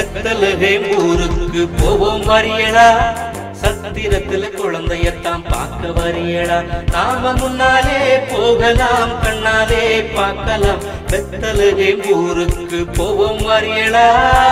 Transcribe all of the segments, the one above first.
பெத்தலகேம் ஊருக்கு போவோம் வரியடா சத்திரத்துல குழந்தையத்தான் பார்க்க வரியடா நாம முன்னாலே போகலாம் கண்ணாலே பார்க்கலாம் பெத்தலகேம் ஊருக்கு போவோம் வரியடா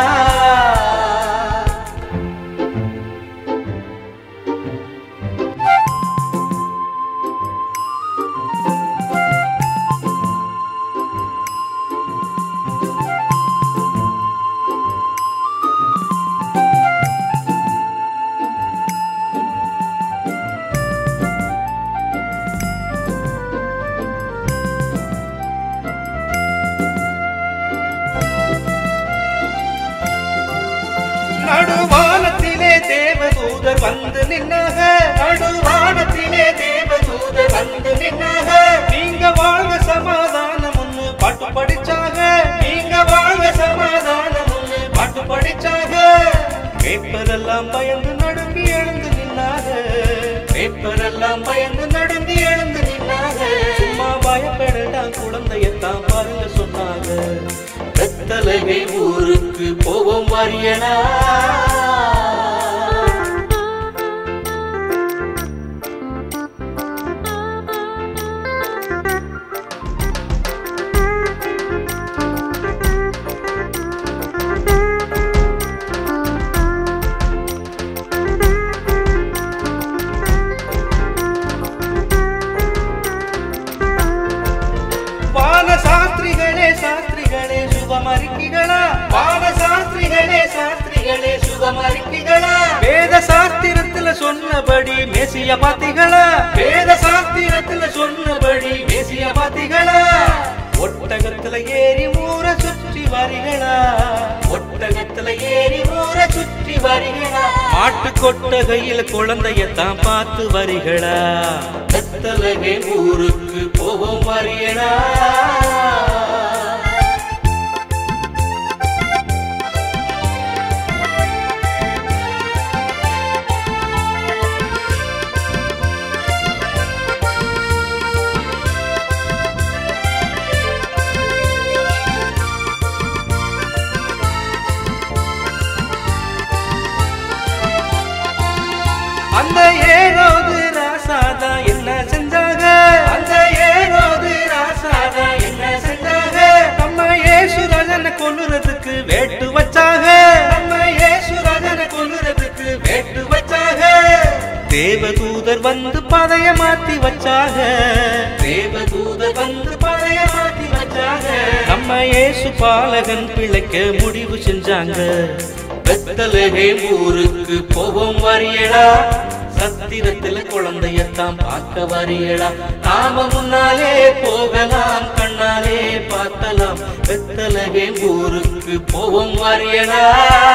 நடுவானத்திலே தேவதூதர் வந்து நின்னாக நடுவானத்திலே தேவதூதர் வந்து நின்னாக நீங்க வாழ்க சமாதானம் ஒண்ணு பாட்டு படிச்சாக நீங்க வாழ்க சமாதானம் ஒண்ணு பாட்டு படிச்சாக பேப்பரெல்லாம் பயந்து நடுங்கி எழுந்து நின்னாக பேப்பரெல்லாம் பயந்து நடுங்கி எழுந்து நின்னாக சும்மா பயப்படடா குழந்தையத்தான் பாருங்க சொன்னாங்க பெத்தலகேம் ஊருக்கு போவோம் வரியடா சாஸ்திரிகளே சுபமரிக்கிகளா பாடசாஸ்திரிகளே சாஸ்திரிகளே சுபமரிக்கிகளா வேத சாஸ்திரத்துல சொன்னபடி மேசிய பாத்திகளா வேத சாஸ்திரத்துல சொன்னபடி மேசிய பாத்திகளா ஒட்டகத்துல ஏறி ஊர சுற்றி வரிகளா ஒட்டகத்துல ஏறி ஊர சுற்றி வரிகளா மாட்டு கொட்டகையில குழந்தையத்தான் பார்த்து வரிகளா பெத்தலகேம் ஊருக்கு போவோம் வரியடா அந்த ஏரோது ராசாதா என்ன செஞ்சாங்க அந்த ஏரோது ராசாதா என்ன செஞ்சாங்க நம்ம இயேசுராஜனை கொல்லுறதுக்கு வேட்டு வச்சாங்க நம்ம இயேசுராஜனை கொல்லுறதுக்கு வேட்டு வச்சாங்க தேவதூதர் வந்து பதைய மாத்தி வச்சாங்க தேவதூதர் வந்து பதைய மாத்தி வச்சாங்க நம்ம இயேசு பாலகன் பிழைக்க முடிவு செஞ்சாங்க பெத்தலகேம் ஊருக்கு போவோம் வரியடா சத்திரத்துல குழந்தையத்தான் பார்க்க வரியடா நாம முன்னாலே போகலாம் கண்ணாலே பார்க்கலாம் பெத்தலகேம் ஊருக்கு போவோம் வரியடா